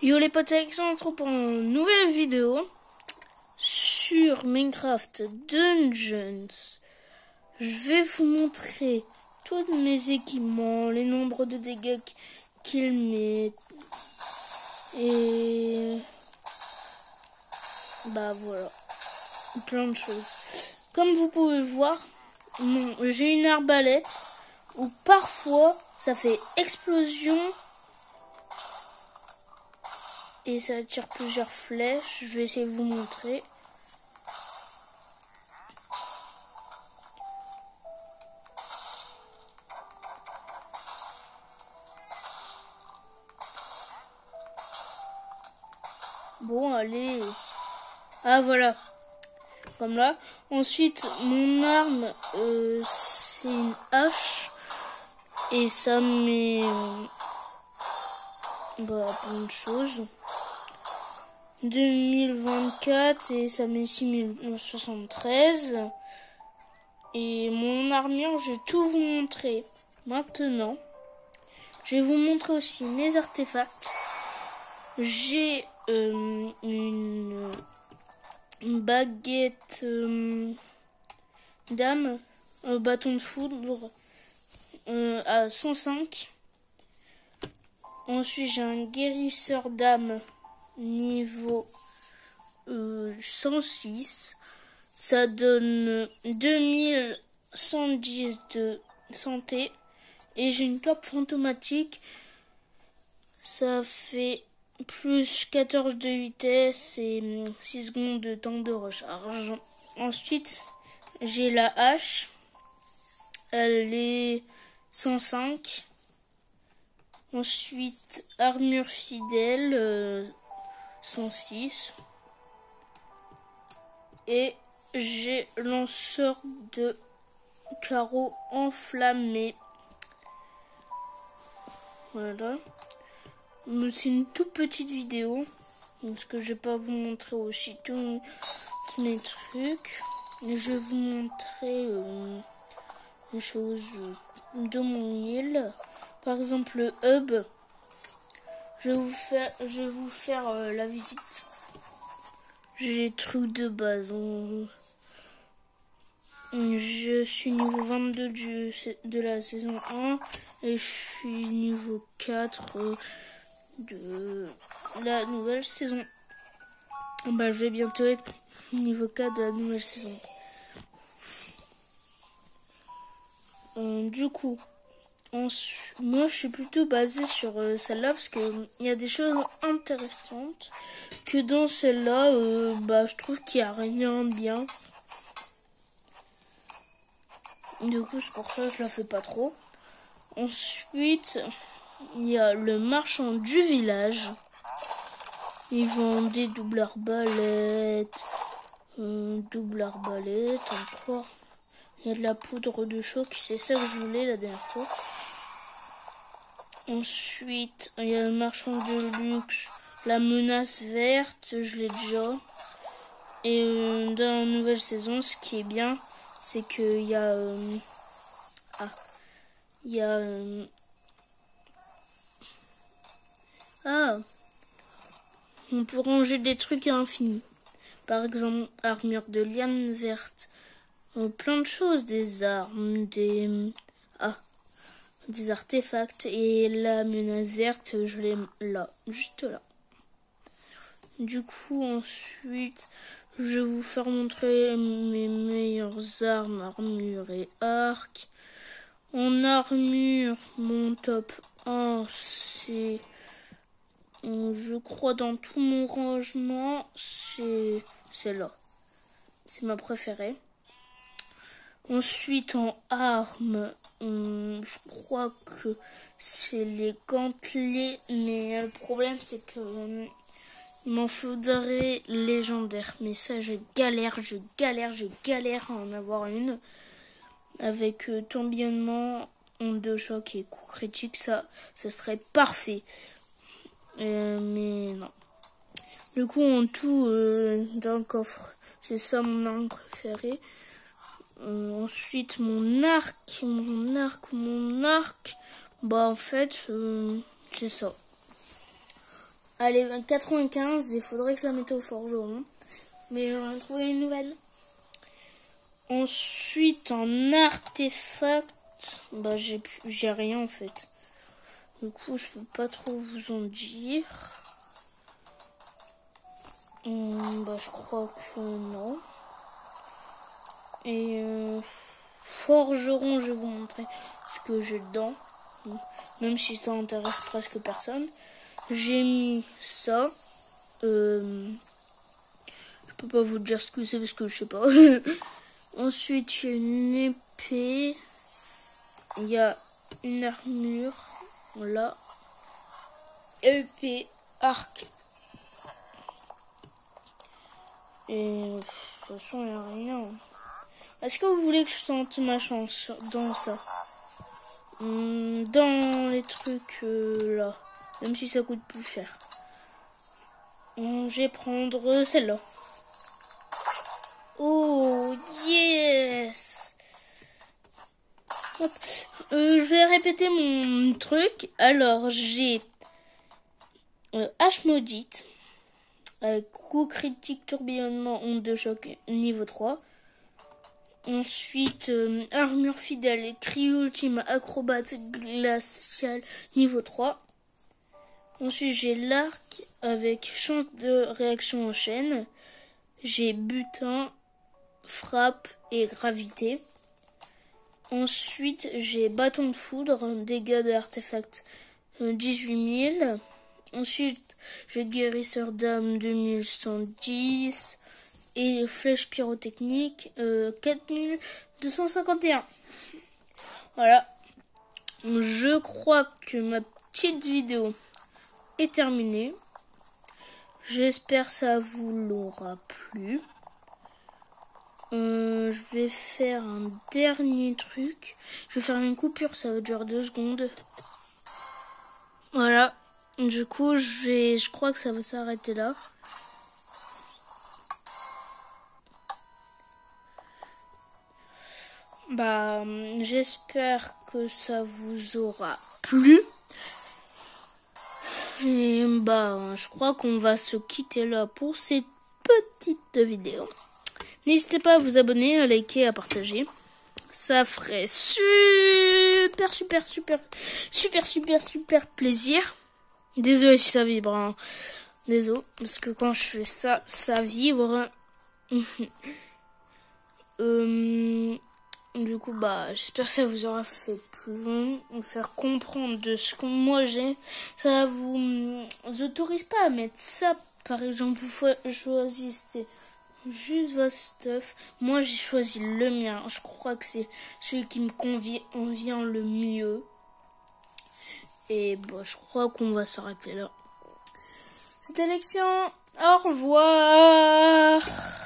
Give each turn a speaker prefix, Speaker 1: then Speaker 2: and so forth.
Speaker 1: Yo les potes, Alexandre, on se retrouve pour une nouvelle vidéo sur Minecraft Dungeons. Je vais vous montrer tous mes équipements, les nombres de dégâts qu'ils mettent. Et bah voilà, plein de choses. Comme vous pouvez voir, j'ai une arbalète où parfois ça fait explosion. Et ça tire plusieurs flèches. Je vais essayer de vous montrer. Bon, allez. Ah, voilà. Comme là. Ensuite, mon arme, c'est une hache. Et ça met plein de choses. 2024 et ça met 6073. Et mon armure, je vais tout vous montrer maintenant. Je vais vous montrer aussi mes artefacts. J'ai une baguette d'âme, bâton de foudre à 105. Ensuite, j'ai un guérisseur d'âme niveau 106. Ça donne 2110 de santé. Et j'ai une cape fantomatique. Ça fait plus 14 de vitesse et 6 secondes de temps de recharge. Ensuite, j'ai la hache. Elle est 105. Ensuite, armure fidèle 106. Et j'ai lanceur de carreaux enflammés. Voilà. C'est une toute petite vidéo. Parce que je vais pas vous montrer aussi tous mes trucs. Mais je vais vous montrer les choses de mon île. Par exemple, le hub. Je vais vous faire la visite. J'ai des trucs de base. Je suis niveau 22 de la saison 1 et je suis niveau 4 de la nouvelle saison. Bah, je vais bientôt être niveau 4 de la nouvelle saison. Du coup, moi je suis plutôt basée sur celle-là parce que il y a des choses intéressantes que dans celle-là, je trouve qu'il n'y a rien de bien. Du coup, c'est pour ça que je la fais pas trop. Ensuite, il y a le marchand du village. Ils vendent des doubles arbalètes, encore. Il y a de la poudre de choc, c'est ça que je voulais la dernière fois. Ensuite, il y a le marchand de luxe, la menace verte, je l'ai déjà. Et dans la nouvelle saison, ce qui est bien, c'est qu'il y a... on peut ranger des trucs à l'infini. Par exemple, armure de liane verte. Plein de choses, des armes, des artefacts. Et la menace verte, je l'ai là, juste là. Du coup, ensuite, je vais vous faire montrer mes meilleures armes, armure et arc. En armure, mon top 1, c'est... je crois dans tout mon rangement, c'est celle-là. C'est ma préférée. Ensuite, en armes, je crois que c'est les gantelets. Mais le problème, c'est que il m'en faudrait légendaire. Mais ça, je galère à en avoir une. Avec tourbillonnement, onde de choc et coup critique, ça serait parfait. Mais non. Du coup, on tout dans le coffre. C'est ça mon arme préférée. Ensuite, mon arc. Bah, en fait, c'est ça. Allez, 95, il faudrait que je la mette au forgeron. Mais j'en ai trouvé une nouvelle. Ensuite, en artefact, bah j'ai rien en fait. Du coup, je peux pas trop vous en dire. Bah je crois que non. Et forgeron, je vais vous montrer ce que j'ai dedans. Même si ça intéresse presque personne. J'ai mis ça. Je peux pas vous dire ce que c'est parce que je sais pas. Ensuite, il y a une épée. Il y a une armure. Là. Épée, arc. Et de toute façon, il n'y a rien. Est-ce que vous voulez que je tente ma chance dans ça? Dans les trucs là. Même si ça coûte plus cher. Je vais prendre celle-là. Oh, yes! Hop. Je vais répéter mon truc. Alors, j'ai Hache maudite. Avec coup critique, tourbillonnement, onde de choc, niveau 3. Ensuite, armure fidèle, cri ultime, acrobate, glacial, niveau 3. Ensuite, j'ai l'arc avec chance de réaction en chaîne. J'ai butin, frappe et gravité. Ensuite, j'ai bâton de foudre, dégâts de artefact 18 000. Ensuite, j'ai guérisseur d'âme 2110. Et flèche pyrotechnique 4251. Voilà. Je crois que ma petite vidéo est terminée. J'espère que ça vous l'aura plu. Je vais faire un dernier truc. Je vais faire une coupure, ça va durer 2 secondes. Voilà. Du coup, je crois que ça va s'arrêter là. Bah, j'espère que ça vous aura plu. Et bah, je crois qu'on va se quitter là pour cette petite vidéo. N'hésitez pas à vous abonner, à liker, à partager. Ça ferait super plaisir. Désolé si ça vibre. Hein. Désolé, parce que quand je fais ça, ça vibre. Du coup, bah, j'espère que ça vous aura fait plus long, vous faire comprendre de ce que moi j'ai. Ça vous autorise pas à mettre ça, par exemple, vous choisissez juste votre stuff. Moi, j'ai choisi le mien. Je crois que c'est celui qui me convient le mieux. Et bah, je crois qu'on va s'arrêter là. C'était Lexian. Au revoir.